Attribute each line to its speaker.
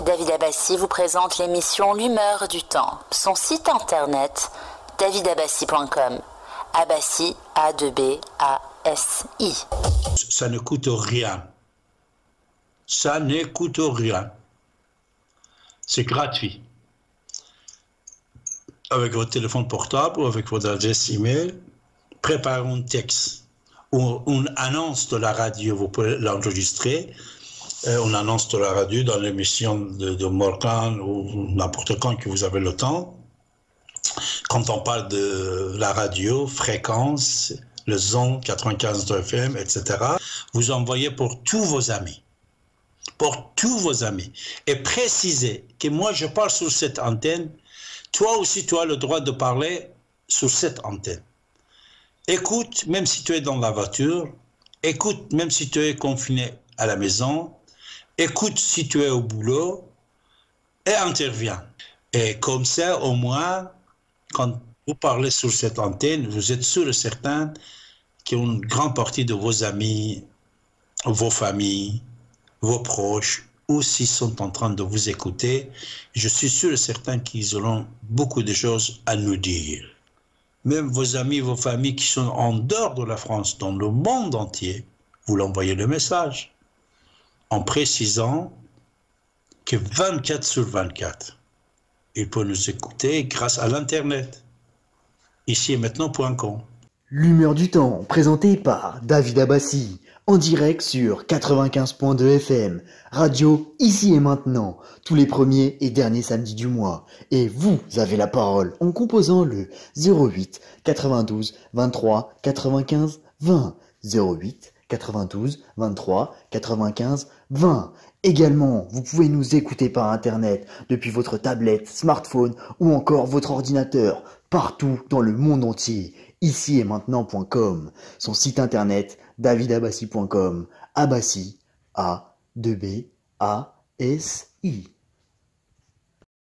Speaker 1: David Abbassi vous présente l'émission L'humeur du temps. Son site internet, davidabassi.com. Abbassi, A-2-B-A-S-I.
Speaker 2: Ça ne coûte rien. Ça ne coûte rien. C'est gratuit. Avec votre téléphone portable ou avec votre adresse email, préparez un texte ou une annonce de la radio. Vous pouvez l'enregistrer. On annonce de la radio dans l'émission de Morgan ou n'importe quand que vous avez le temps. Quand on parle de la radio, fréquence, le zone 95 FM, etc., vous envoyez pour tous vos amis. Pour tous vos amis. Et précisez que moi, je parle sur cette antenne. Toi aussi, tu as le droit de parler sur cette antenne. Écoute, même si tu es dans la voiture. Écoute, même si tu es confiné à la maison. Écoute si tu es au boulot. Et interviens. Et comme ça, au moins, quand vous parlez sur cette antenne, vous êtes sûr et certain qu'une grande partie de vos amis, vos familles, vos proches aussi sont en train de vous écouter. Je suis sûr et certain qu'ils auront beaucoup de choses à nous dire. Même vos amis, vos familles qui sont en dehors de la France, dans le monde entier, vous l'envoyez le message en précisant que 24 sur 24, ils peuvent nous écouter grâce à l'Internet. Ici et maintenant.com.
Speaker 3: L'humeur du temps, présentée par David Abbassi, en direct sur 95.2 FM, radio Ici et Maintenant, tous les premiers et derniers samedis du mois. Et vous avez la parole en composant le 08 92 23 95 20. 08 92 23 95 20. Également, vous pouvez nous écouter par Internet depuis votre tablette, smartphone ou encore votre ordinateur, partout dans le monde entier. Ici et maintenant.com, son site internet davidabassi.com, Abbassi, A-2-B-A-S-I.